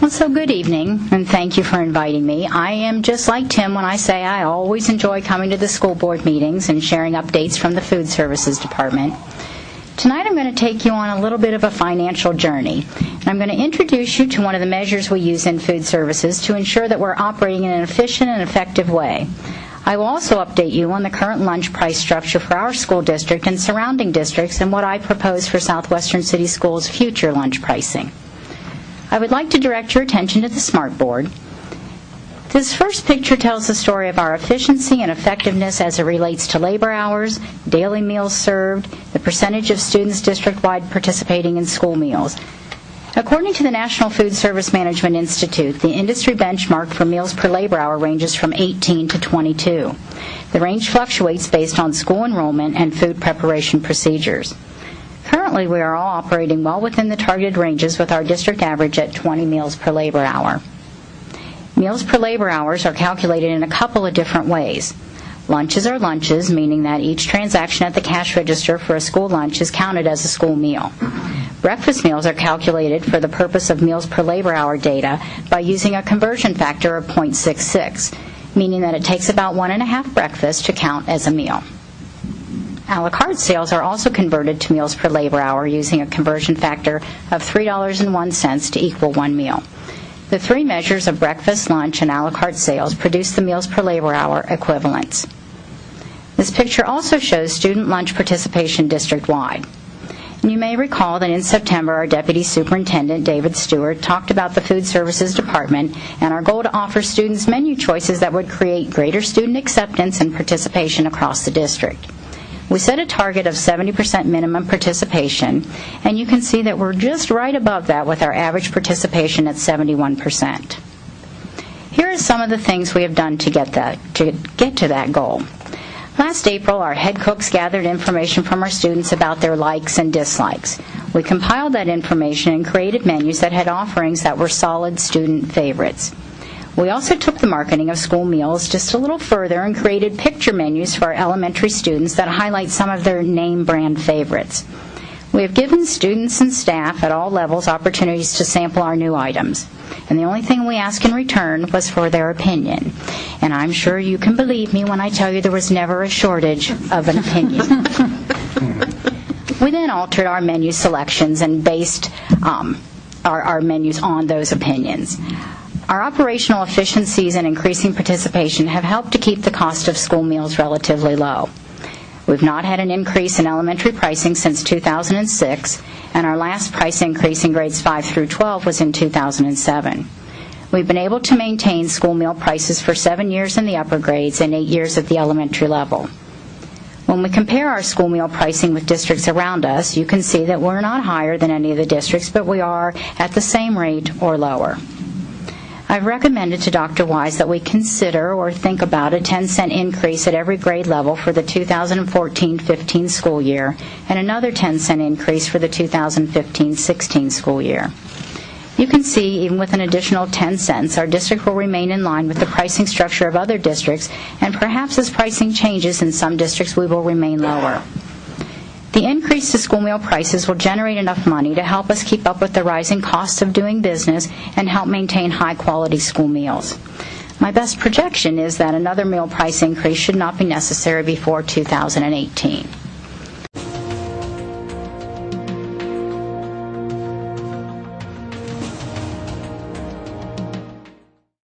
Well, so good evening, and thank you for inviting me. I am just like Tim when I say I always enjoy coming to the school board meetings and sharing updates from the Food Services Department. Tonight I'm going to take you on a little bit of a financial journey, and I'm going to introduce you to one of the measures we use in food services to ensure that we're operating in an efficient and effective way. I will also update you on the current lunch price structure for our school district and surrounding districts and what I propose for Southwestern City Schools' future lunch pricing. I would like to direct your attention to the Smart Board. This first picture tells the story of our efficiency and effectiveness as it relates to labor hours, daily meals served, the percentage of students district-wide participating in school meals. According to the National Food Service Management Institute, the industry benchmark for meals per labor hour ranges from 18 to 22. The range fluctuates based on school enrollment and food preparation procedures. Currently, we are all operating well within the targeted ranges with our district average at 20 meals per labor hour. Meals per labor hours are calculated in a couple of different ways. Lunches are lunches, meaning that each transaction at the cash register for a school lunch is counted as a school meal. Breakfast meals are calculated for the purpose of meals per labor hour data by using a conversion factor of 0.66, meaning that it takes about 1.5 breakfasts to count as a meal. A la carte sales are also converted to meals per labor hour using a conversion factor of $3.01 to equal 1 meal. The three measures of breakfast, lunch, and a la carte sales produce the meals per labor hour equivalents. This picture also shows student lunch participation district-wide. And you may recall that in September, our Deputy Superintendent, David Stewart, talked about the Food Services Department and our goal to offer students menu choices that would create greater student acceptance and participation across the district. We set a target of 70% minimum participation, and you can see that we're just right above that with our average participation at 71%. Here are some of the things we have done to get to that goal. Last April, our head cooks gathered information from our students about their likes and dislikes. We compiled that information and created menus that had offerings that were solid student favorites. We also took the marketing of school meals just a little further and created picture menus for our elementary students that highlight some of their name brand favorites. We have given students and staff at all levels opportunities to sample our new items. And the only thing we asked in return was for their opinion. And I'm sure you can believe me when I tell you there was never a shortage of an opinion. We then altered our menu selections and based our menus on those opinions. Our operational efficiencies and increasing participation have helped to keep the cost of school meals relatively low. We've not had an increase in elementary pricing since 2006, and our last price increase in grades 5 through 12 was in 2007. We've been able to maintain school meal prices for 7 years in the upper grades and 8 years at the elementary level. When we compare our school meal pricing with districts around us, you can see that we're not higher than any of the districts, but we are at the same rate or lower. I've recommended to Dr. Wise that we consider or think about a 10-cent increase at every grade level for the 2014-15 school year and another 10-cent increase for the 2015-16 school year. You can see, even with an additional 10 cents, our district will remain in line with the pricing structure of other districts, and perhaps as pricing changes in some districts, we will remain lower. The increase to school meal prices will generate enough money to help us keep up with the rising costs of doing business and help maintain high-quality school meals. My best projection is that another meal price increase should not be necessary before 2018.